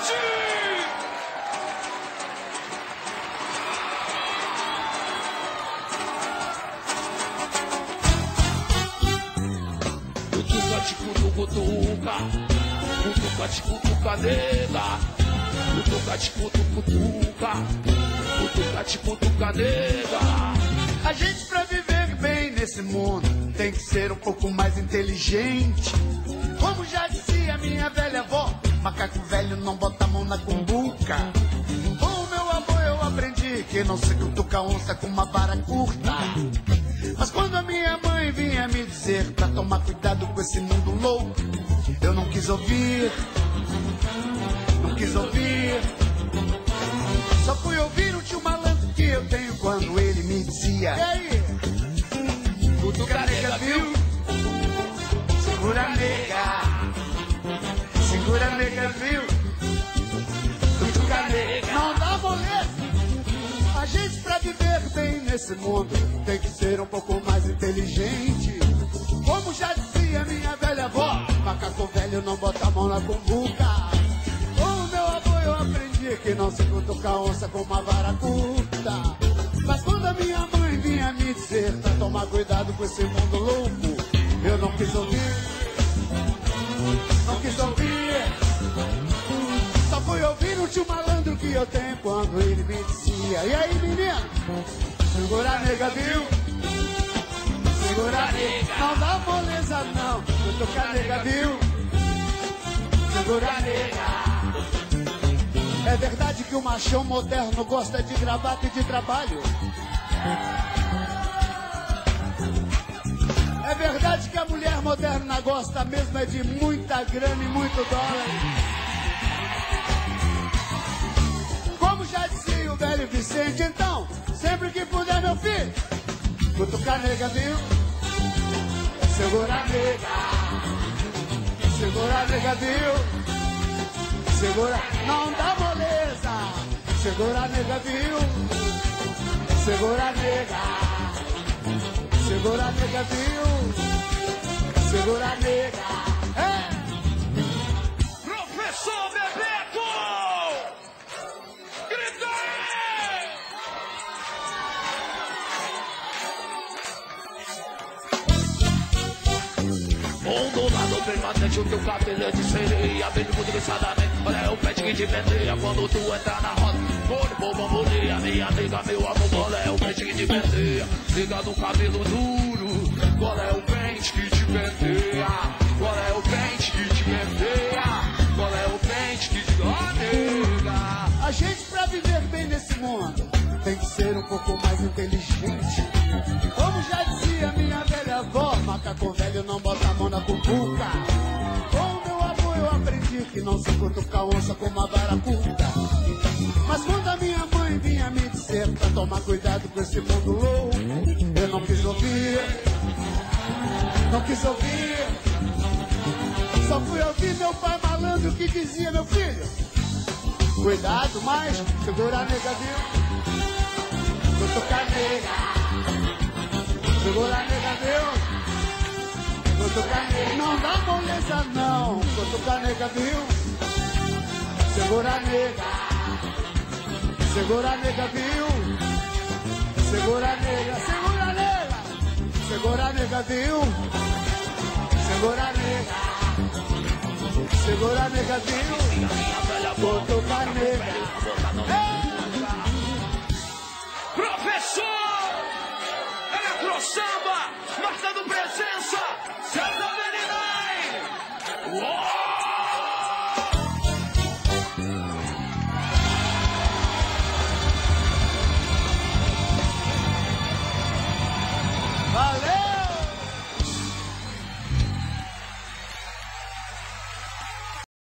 Cutuca, cutuca, te cutuca, nega. Cutuca, te cutuca, cutuca, te cutuca, nega. A gente pra viver bem nesse mundo tem que ser um pouco mais inteligente. Como já dizia minha velha avó, macaco velho não bota a mão na cumbuca. Com o meu avô eu aprendi que não se cutuca onça com uma vara curta. Mas quando a minha mãe vinha me dizer pra tomar cuidado com esse mundo louco, eu não quis ouvir, não quis ouvir. Só fui ouvir o tio malandro que eu tenho quando ele me dizia: e aí, cutuca nega, viu? Segura nega, segura nega, viu? Cutuca nega, não dá moleza. A gente pra viver bem nesse mundo tem que ser um pouco mais inteligente. Como já dizia minha velha avó, macaco velho não bota a mão na cumbuca. Com o meu avô eu aprendi que não se cutuca onça com uma vara curta. Mas quando a minha mãe vinha me dizer pra tomar cuidado com esse mundo louco, eu não quis ouvir, não quis ouvir. Só fui ouvir o tio malandro que eu tenho quando ele me dizia: e aí, menino? Segura nega, viu? Segura nega, não dá moleza não. Cutuca nega, viu? Segura nega. É verdade que o machão moderno gosta de gravata e de trabalho. É verdade que a mulher moderna gosta mesmo é de muita grana e muito dólar. Como já dizia o velho Vicente, então, sempre que puder, meu filho, cutuca nega, viu? Segura nega, segura nega, viu? Segura, não dá moleza. Segura nega, viu? Segura nega, segura nega, viu? Segura nega. É. Professor Bebeto! Grita aí! Do lado permanente, o teu cabelo é de sereia. Bem muito desgraçadamente, olha o pet que te penteia quando tu entra na roda. Corpo, bamboleia, minha amiga, meu amor, qual é o pet que te penteia? Liga no cabelo duro, qual é o pente que te penteia? Qual é o pente que te penteia? Qual é o pente que te nega? A gente pra viver bem nesse mundo tem que ser um pouco mais inteligente. Como já dizia minha velha avó, macaco velho não bota a mão na cumbuca. Com o meu avô eu aprendi que não se cutuca onça com uma vara curta. Mas quando a minha mãe vinha me dizer pra tomar cuidado com esse mundo louco, eu não quis ouvir, não quis ouvir. Só fui ouvir meu pai malandro que dizia: meu filho, cuidado, mas segura a nega, viu? Cutuca nega, segura a nega, viu? Cutuca nega, não dá moleza não. Cutuca nega, viu? Segura a nega, segura a nega, viu? Segura a nega, segura a nega, segura a nega, viu? Segura a nega, segura a nega, viu? Cutuca nega. Professor! Eletro Samba! Marcando presença! Santa Meninai! Valeu!